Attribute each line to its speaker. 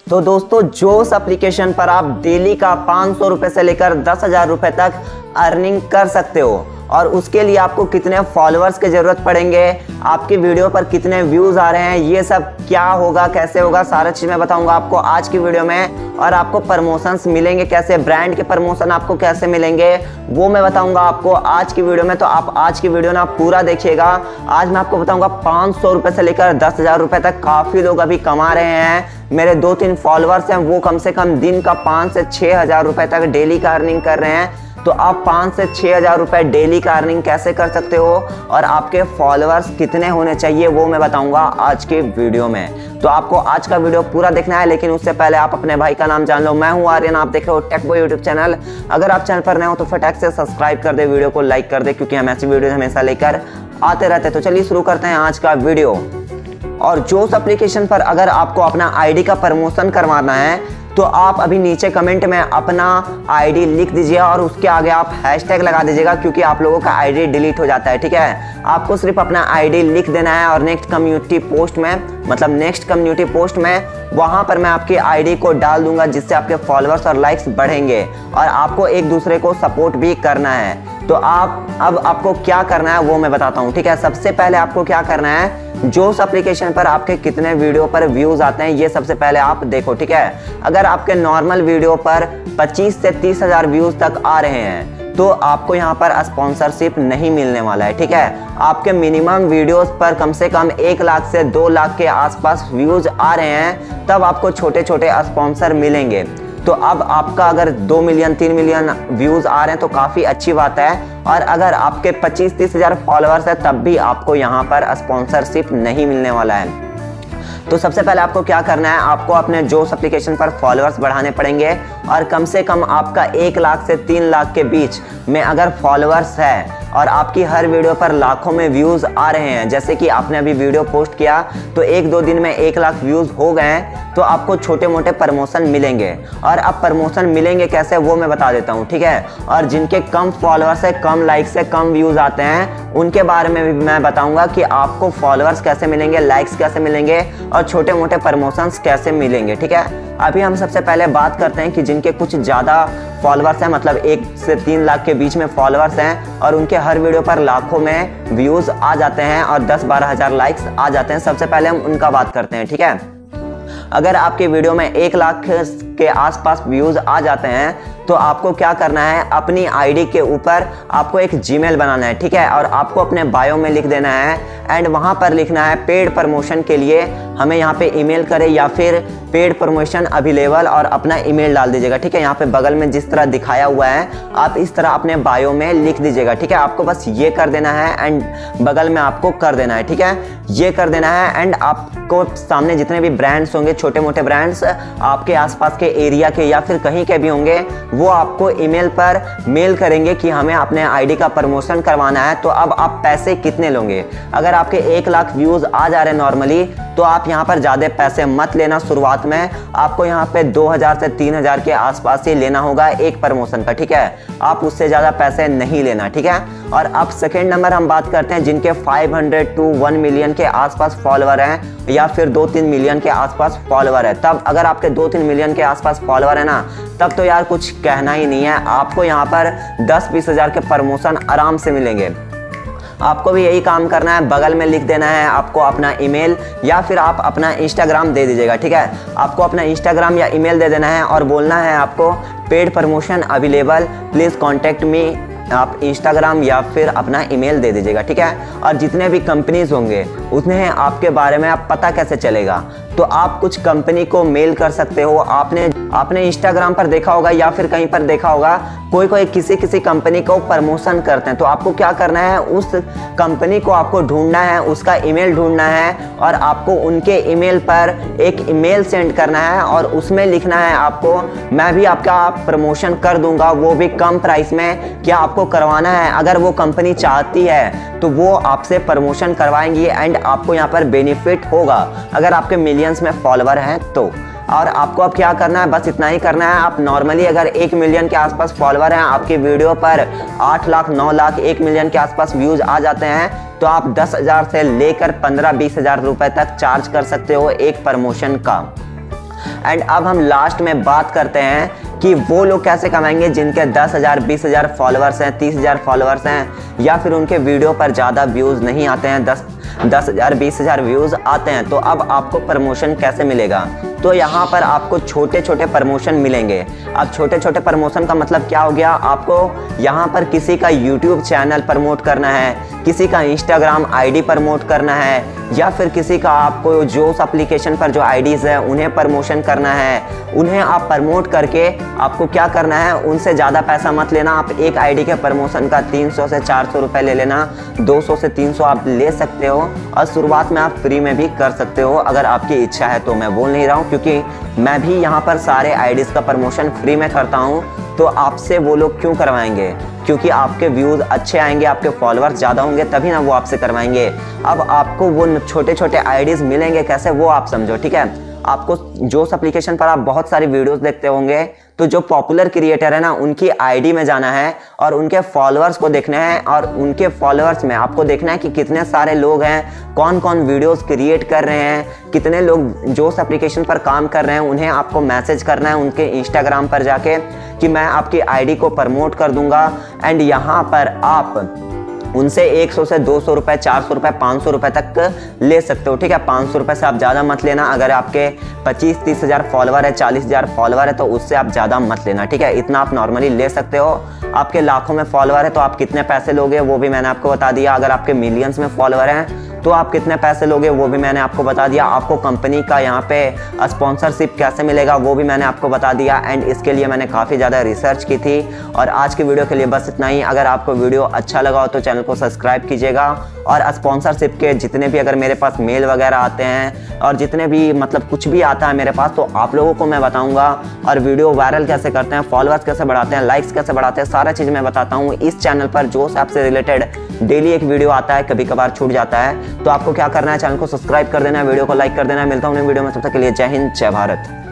Speaker 1: तो दोस्तों जोश एप्लीकेशन पर आप डेली का 500 रुपये से लेकर 10,000 रुपये तक अर्निंग कर सकते हो। और उसके लिए आपको कितने फॉलोअर्स की ज़रूरत पड़ेंगे, आपकी वीडियो पर कितने व्यूज़ आ रहे हैं, ये सब क्या होगा, कैसे होगा, सारा चीज़ मैं बताऊंगा आपको आज की वीडियो में। और आपको प्रमोशंस मिलेंगे कैसे, ब्रांड के प्रमोशन आपको कैसे मिलेंगे वो मैं बताऊंगा आपको आज की वीडियो में। तो आप आज की वीडियो ना पूरा देखिएगा। आज मैं आपको बताऊंगा 500 रुपये से लेकर 10,000 रुपये तक काफ़ी लोग अभी कमा रहे हैं। मेरे 2-3 फॉलोअर्स हैं, वो कम से कम दिन का 5 से 6,000 रुपये तक डेली का अर्निंग कर रहे हैं। तो आप 5 से 6,000 रुपये डेली का अर्निंग कैसे कर सकते हो और आपके फॉलोअर्स कितने होने चाहिए वो मैं बताऊंगा आज के वीडियो में। तो आपको आज का वीडियो पूरा देखना है, लेकिन उससे पहले आप अपने भाई का नाम जान लो। मैं हूं आर्यन, आप देख रहे हो टेकबॉय यूट्यूब चैनल। अगर आप चैनल पर नए हो तो फटाक से सब्सक्राइब कर दे, वीडियो को लाइक कर दे, क्योंकि हम ऐसी वीडियो हमेशा लेकर आते रहते हैं। तो चलिए शुरू करते हैं आज का वीडियो। और जोश एप्लीकेशन पर अगर आपको अपना आईडी का प्रमोशन करवाना है तो आप अभी नीचे कमेंट में अपना आईडी लिख दीजिए और उसके आगे आप हैशटैग लगा दीजिएगा, क्योंकि आप लोगों का आईडी डिलीट हो जाता है। ठीक है, आपको सिर्फ अपना आईडी लिख देना है और नेक्स्ट कम्युनिटी पोस्ट में वहां पर मैं आपकी आईडी को डाल दूंगा, जिससे आपके फॉलोअर्स और लाइक्स बढ़ेंगे और आपको एक दूसरे को सपोर्ट भी करना है। तो आपको क्या करना है वो मैं बताता हूँ। ठीक है, सबसे पहले आपको क्या करना है, जोश एप्लीकेशन पर आपके कितने वीडियो पर व्यूज आते हैं ये सबसे पहले आप देखो। ठीक है, अगर आपके नॉर्मल वीडियो पर 25 से 30,000 व्यूज तक आ रहे हैं तो आपको यहाँ पर स्पॉन्सरशिप नहीं मिलने वाला है। ठीक है, आपके मिनिमम वीडियोस पर कम से कम 1 लाख से 2 लाख के आसपास व्यूज आ रहे हैं, तब आपको छोटे छोटे स्पॉन्सर मिलेंगे। तो अब आपका अगर 2 मिलियन 3 मिलियन व्यूज आ रहे हैं तो काफ़ी अच्छी बात है। और अगर आपके 25-30 हज़ार फॉलोअर्स है तब भी आपको यहाँ पर स्पॉन्सरशिप नहीं मिलने वाला है। तो सबसे पहले आपको क्या करना है, आपको अपने जोश एप्लीकेशन पर फॉलोअर्स बढ़ाने पड़ेंगे और कम से कम आपका 1 लाख से 3 लाख के बीच में अगर फॉलोअर्स है और आपकी हर वीडियो पर लाखों में व्यूज़ आ रहे हैं, जैसे कि आपने अभी वीडियो पोस्ट किया तो 1-2 दिन में 1 लाख व्यूज़ हो गए हैं, तो आपको छोटे मोटे प्रमोशन मिलेंगे। और अब प्रमोशन मिलेंगे कैसे वो मैं बता देता हूँ। ठीक है, और जिनके कम फॉलोअर्स है, कम लाइक्स है, कम व्यूज़ आते हैं, उनके बारे में भी मैं बताऊँगा कि आपको फॉलोअर्स कैसे मिलेंगे, लाइक्स कैसे मिलेंगे और छोटे मोटे प्रमोशंस कैसे मिलेंगे। ठीक है, अभी हम सबसे पहले बात करते हैं कि जिनके कुछ ज़्यादा फॉलोअर्स हैं, मतलब 1 से 3 लाख के बीच में फॉलोअर्स हैं और उनके हर वीडियो पर लाखों में व्यूज़ आ जाते हैं और 10-12 हज़ार लाइक्स आ जाते हैं। सबसे पहले हम उनका बात करते हैं। ठीक है, अगर आपके वीडियो में 1 लाख के आसपास व्यूज़ आ जाते हैं तो आपको क्या करना है, अपनी आईडी के ऊपर आपको एक जीमेल बनाना है। ठीक है, और आपको अपने बायो में लिख देना है एंड वहाँ पर लिखना है पेड प्रमोशन के लिए हमें यहाँ पे ईमेल करें या फिर पेड प्रमोशन अवेलेबल, और अपना ईमेल डाल दीजिएगा। ठीक है, यहाँ पे बगल में जिस तरह दिखाया हुआ है आप इस तरह अपने बायो में लिख दीजिएगा। ठीक है, आपको बस ये कर देना है एंड बगल में आपको कर देना है। ठीक है, ये कर देना है एंड आपको सामने जितने भी ब्रांड्स होंगे, छोटे मोटे ब्रांड्स आपके आसपास के एरिया के या फिर कहीं के भी होंगे, वो आपको ईमेल पर मेल करेंगे कि हमें अपने आईडी का प्रमोशन करवाना है। तो अब आप पैसे कितने लोगे, अगर आपके 1 लाख व्यूज आ जा रहे हैं नॉर्मली, तो आप यहाँ पर ज़्यादा पैसे मत लेना। शुरुआत में आपको यहाँ पे 2,000 से 3,000 के आसपास ही लेना होगा एक प्रमोशन का। ठीक है, आप उससे ज़्यादा पैसे नहीं लेना। ठीक है, और अब सेकेंड नंबर हम बात करते हैं जिनके 500 to 1 मिलियन के आसपास फॉलोअर हैं या फिर 2-3 मिलियन के आसपास फॉलोअर है। तब अगर आपके 2-3 मिलियन के आसपास फॉलोअर है ना, तब तो यार कुछ कहना ही नहीं है, आपको यहाँ पर 10-20 हज़ार के प्रमोशन आराम से मिलेंगे। आपको भी यही काम करना है, बगल में लिख देना है आपको अपना ईमेल या फिर आप अपना इंस्टाग्राम दे दीजिएगा। ठीक है, आपको अपना इंस्टाग्राम या ईमेल दे देना है और बोलना है आपको paid promotion available, please contact me. आप इंस्टाग्राम या फिर अपना ईमेल दे दीजिएगा। ठीक है, और जितने भी कंपनीज होंगे उतने आपके बारे में आप पता कैसे चलेगा, तो आप कुछ कंपनी को मेल कर सकते हो। आपने इंस्टाग्राम पर देखा होगा या फिर कहीं पर देखा होगा कोई किसी कंपनी को प्रमोशन करते हैं, तो आपको क्या करना है, उस कंपनी को आपको ढूंढना है, उसका ईमेल ढूंढना है और आपको उनके ईमेल पर एक ईमेल सेंड करना है और उसमें लिखना है आपको मैं भी आपका प्रमोशन कर दूंगा, वो भी कम प्राइस में। क्या आपको करवाना है, अगर वो कंपनी चाहती है तो वो आपसे प्रमोशन करवाएंगी एंड आपको यहाँ पर बेनिफिट होगा अगर आपके मिलियंस में फॉलोअर हैं तो। और आपको अब क्या करना है, बस इतना ही करना है। आप नॉर्मली अगर 1 मिलियन के आसपास फॉलोअर हैं, आपकी वीडियो पर 8 लाख 9 लाख 1 मिलियन के आसपास व्यूज आ जाते हैं, तो आप 10,000 से लेकर 15-20 हज़ार रुपए तक चार्ज कर सकते हो एक प्रमोशन का। एंड अब हम लास्ट में बात करते हैं कि वो लोग कैसे कमाएंगे जिनके 10,000 20,000 फॉलोअर्स हैं, 30,000 फॉलोअर्स हैं, या फिर उनके वीडियो पर ज़्यादा व्यूज़ नहीं आते हैं, 10,000 20,000 व्यूज़ आते हैं। तो अब आपको प्रमोशन कैसे मिलेगा? तो यहाँ पर आपको छोटे छोटे प्रमोशन मिलेंगे। अब छोटे छोटे प्रमोशन का मतलब क्या हो गया? आपको यहाँ पर किसी का यूट्यूब चैनल प्रमोट करना है, किसी का इंस्टाग्राम आईडी प्रमोट करना है, या फिर किसी का आपको जोश एप्लीकेशन पर जो आईडीज़ है उन्हें प्रमोशन करना है। उन्हें आप प्रमोट करके आपको क्या करना है, उनसे ज़्यादा पैसा मत लेना। आप एक आईडी के प्रमोशन का 300 से 400 रुपये ले लेना, 200 से 300 आप ले सकते हो, और शुरुआत में आप फ्री में भी कर सकते हो अगर आपकी इच्छा है। तो मैं बोल नहीं रहा हूँ, क्योंकि मैं भी यहाँ पर सारे आईडीज़ का प्रमोशन फ्री में करता हूँ। तो आपसे वो लोग क्यों करवाएंगे? क्योंकि आपके व्यूज़ अच्छे आएंगे, आपके फॉलोअर्स ज़्यादा होंगे, तभी ना वो आपसे करवाएंगे। अब आपको वो छोटे छोटे आईडीज़ मिलेंगे कैसे, वो आप समझो, ठीक है। आपको जोश एप्लीकेशन पर आप बहुत सारी वीडियोस देखते होंगे, तो जो पॉपुलर क्रिएटर है ना, उनकी आईडी में जाना है और उनके फॉलोअर्स को देखना है, और उनके फॉलोअर्स में आपको देखना है कि कितने सारे लोग हैं, कौन कौन वीडियोस क्रिएट कर रहे हैं, कितने लोग जोश एप्लीकेशन पर काम कर रहे हैं। उन्हें आपको मैसेज करना है उनके इंस्टाग्राम पर जाके कि मैं आपकी आईडी को प्रमोट कर दूंगा, एंड यहाँ पर आप उनसे 100 से 200 रुपये, 400 रुपये, 500 रुपये तक ले सकते हो, ठीक है। 500 रुपये से आप ज़्यादा मत लेना। अगर आपके 25-30 हज़ार फॉलोवर है, 40,000 फॉलोवर है, तो उससे आप ज़्यादा मत लेना, ठीक है। इतना आप नॉर्मली ले सकते हो। आपके लाखों में फॉलोवर है तो आप कितने पैसे लोगे वो भी मैंने आपको बता दिया। अगर आपके मिलियंस में फॉलोवर हैं तो आप कितने पैसे लोगे वो भी मैंने आपको बता दिया। आपको कंपनी का यहाँ पे स्पॉन्सरशिप कैसे मिलेगा वो भी मैंने आपको बता दिया, एंड इसके लिए मैंने काफ़ी ज़्यादा रिसर्च की थी। और आज की वीडियो के लिए बस इतना ही। अगर आपको वीडियो अच्छा लगा हो तो चैनल को सब्सक्राइब कीजिएगा, और स्पॉन्सरशिप के जितने भी अगर मेरे पास मेल वगैरह आते हैं और जितने भी मतलब कुछ भी आता है मेरे पास, तो आप लोगों को मैं बताऊँगा। और वीडियो वायरल कैसे करते हैं, फॉलोअर्स कैसे बढ़ाते हैं, लाइक्स कैसे बढ़ाते हैं, सारा चीज़ मैं बताता हूँ इस चैनल पर। जोश ऐप से रिलेटेड डेली एक वीडियो आता है, कभी कभार छूट जाता है। तो आपको क्या करना है, चैनल को सब्सक्राइब कर देना है, वीडियो को लाइक कर देना है। मिलता हूँ वीडियो में, तब तक के लिए जय हिंद, जय भारत।